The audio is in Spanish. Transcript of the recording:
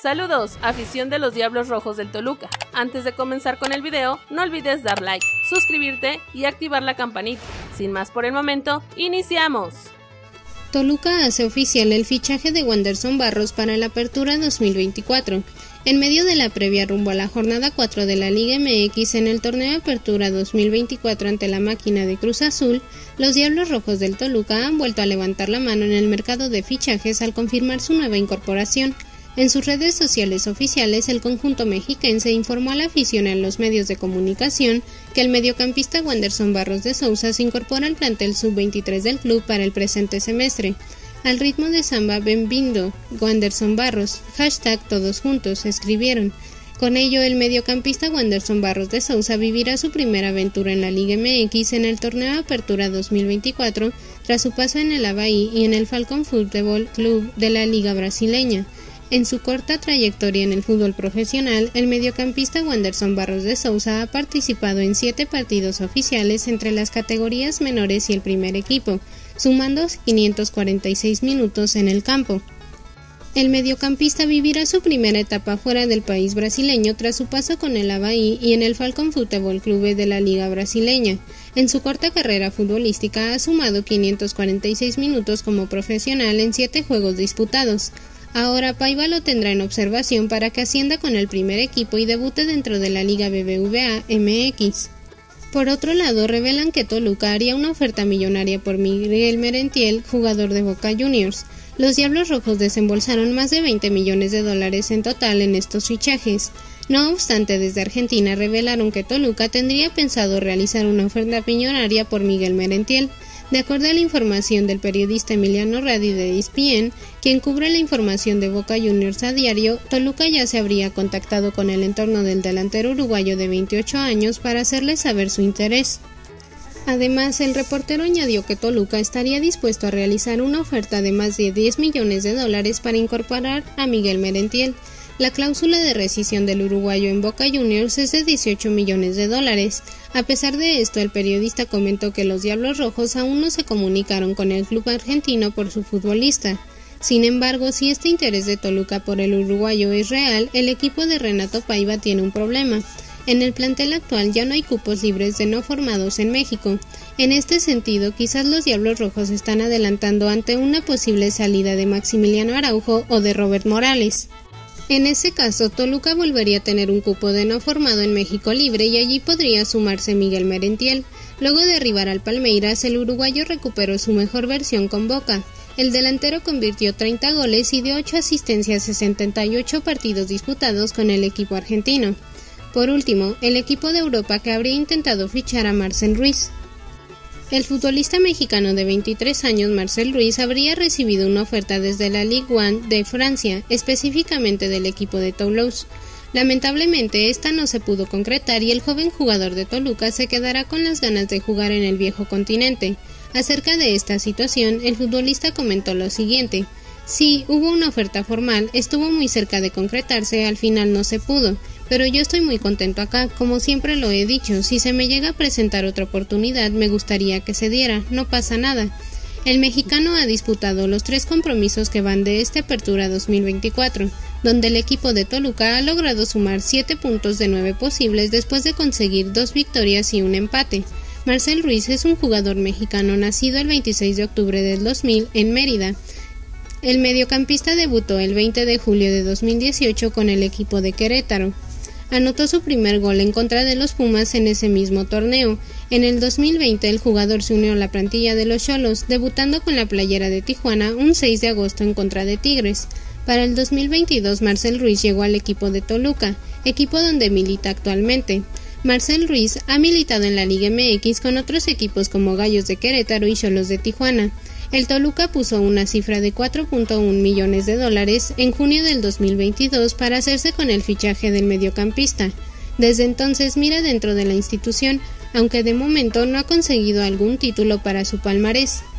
Saludos, afición de los Diablos Rojos del Toluca. Antes de comenzar con el video, no olvides dar like, suscribirte y activar la campanita. Sin más por el momento, ¡iniciamos! Toluca hace oficial el fichaje de Wanderson Barros para la Apertura 2024. En medio de la previa rumbo a la jornada 4 de la Liga MX en el torneo Apertura 2024 ante la máquina de Cruz Azul, los Diablos Rojos del Toluca han vuelto a levantar la mano en el mercado de fichajes al confirmar su nueva incorporación. En sus redes sociales oficiales, el conjunto mexiquense informó a la afición y a los medios de comunicación que el mediocampista Wanderson Barros de Sousa se incorpora al plantel sub-23 del club para el presente semestre. Al ritmo de samba, Benvindo, Wanderson Barros, #todos juntos, escribieron. Con ello, el mediocampista Wanderson Barros de Sousa vivirá su primera aventura en la Liga MX en el torneo Apertura 2024, tras su paso en el Avaí y en el Falcón Futebol Club de la Liga Brasileña. En su corta trayectoria en el fútbol profesional, el mediocampista Wanderson Barros de Sousa ha participado en 7 partidos oficiales entre las categorías menores y el primer equipo, sumando 546 minutos en el campo. El mediocampista vivirá su primera etapa fuera del país brasileño tras su paso con el Avaí y en el Falcón Futebol Club de la Liga Brasileña. En su corta carrera futbolística ha sumado 546 minutos como profesional en 7 juegos disputados. Ahora Paiva lo tendrá en observación para que ascienda con el primer equipo y debute dentro de la Liga BBVA MX. Por otro lado, revelan que Toluca haría una oferta millonaria por Miguel Merentiel, jugador de Boca Juniors. Los Diablos Rojos desembolsaron más de $20 millones en total en estos fichajes. No obstante, desde Argentina revelaron que Toluca tendría pensado realizar una oferta millonaria por Miguel Merentiel. De acuerdo a la información del periodista Emiliano Radi de ESPN, quien cubre la información de Boca Juniors a diario, Toluca ya se habría contactado con el entorno del delantero uruguayo de 28 años para hacerle saber su interés. Además, el reportero añadió que Toluca estaría dispuesto a realizar una oferta de más de $10 millones para incorporar a Miguel Merentiel. La cláusula de rescisión del uruguayo en Boca Juniors es de $18 millones. A pesar de esto, el periodista comentó que los Diablos Rojos aún no se comunicaron con el club argentino por su futbolista. Sin embargo, si este interés de Toluca por el uruguayo es real, el equipo de Renato Paiva tiene un problema. En el plantel actual ya no hay cupos libres de no formados en México. En este sentido, quizás los Diablos Rojos están adelantando ante una posible salida de Maximiliano Araujo o de Robert Morales. En ese caso, Toluca volvería a tener un cupo de no formado en México libre y allí podría sumarse Miguel Merentiel. Luego de arribar al Palmeiras, el uruguayo recuperó su mejor versión con Boca. El delantero convirtió 30 goles y dio 8 asistencias en 78 partidos disputados con el equipo argentino. Por último, el equipo de Europa que habría intentado fichar a Marcel Ruiz. El futbolista mexicano de 23 años Marcel Ruiz habría recibido una oferta desde la Ligue 1 de Francia, específicamente del equipo de Toulouse. Lamentablemente esta no se pudo concretar y el joven jugador de Toluca se quedará con las ganas de jugar en el viejo continente. Acerca de esta situación, el futbolista comentó lo siguiente: sí, hubo una oferta formal, estuvo muy cerca de concretarse, al final no se pudo. Pero yo estoy muy contento acá, como siempre lo he dicho, si se me llega a presentar otra oportunidad me gustaría que se diera, no pasa nada. El mexicano ha disputado los 3 compromisos que van de esta Apertura 2024, donde el equipo de Toluca ha logrado sumar 7 puntos de 9 posibles después de conseguir 2 victorias y un empate. Marcel Ruiz es un jugador mexicano nacido el 26 de octubre del 2000 en Mérida. El mediocampista debutó el 20 de julio de 2018 con el equipo de Querétaro. Anotó su primer gol en contra de los Pumas en ese mismo torneo. En el 2020 el jugador se unió a la plantilla de los Xolos, debutando con la playera de Tijuana un 6 de agosto en contra de Tigres. Para el 2022 Marcel Ruiz llegó al equipo de Toluca, equipo donde milita actualmente. Marcel Ruiz ha militado en la Liga MX con otros equipos como Gallos de Querétaro y Xolos de Tijuana. El Toluca puso una cifra de $4.1 millones en junio del 2022 para hacerse con el fichaje del mediocampista. Desde entonces mira dentro de la institución, aunque de momento no ha conseguido algún título para su palmarés.